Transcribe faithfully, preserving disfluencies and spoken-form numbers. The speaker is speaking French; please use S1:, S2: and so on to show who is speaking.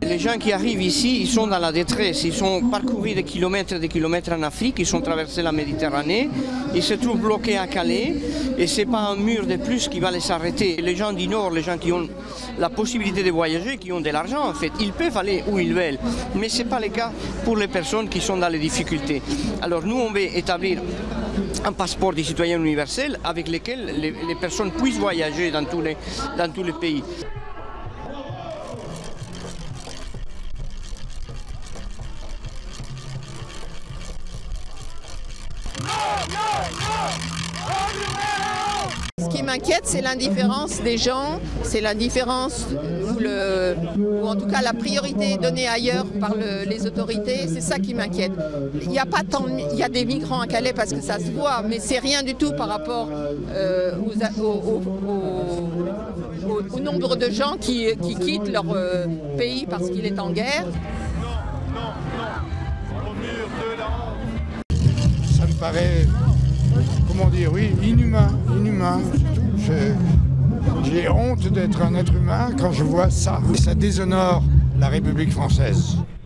S1: Les gens qui arrivent ici, ils sont dans la détresse, ils ont parcouru des kilomètres et des kilomètres en Afrique, ils ont traversé la Méditerranée, ils se trouvent bloqués à Calais et ce n'est pas un mur de plus qui va les arrêter. Les gens du Nord, les gens qui ont la possibilité de voyager, qui ont de l'argent en fait, ils peuvent aller où ils veulent, mais ce n'est pas le cas pour les personnes qui sont dans les difficultés. Alors nous, on veut établir un passeport des citoyens universel avec lequel les, les personnes puissent voyager dans tous les, dans tous les pays.
S2: Ce qui m'inquiète, c'est l'indifférence des gens, c'est l'indifférence ou, le, ou en tout cas la priorité donnée ailleurs par le, les autorités, c'est ça qui m'inquiète. Il n'y a pas tant, il y a des migrants à Calais parce que ça se voit, mais c'est rien du tout par rapport euh, aux, aux, aux, aux, au nombre de gens qui, qui quittent leur euh, pays parce qu'il est en guerre.
S3: Ça me paraît, comment dire, oui, inhumain, inhumain. J'ai honte d'être un être humain quand je vois ça. Ça déshonore la République française.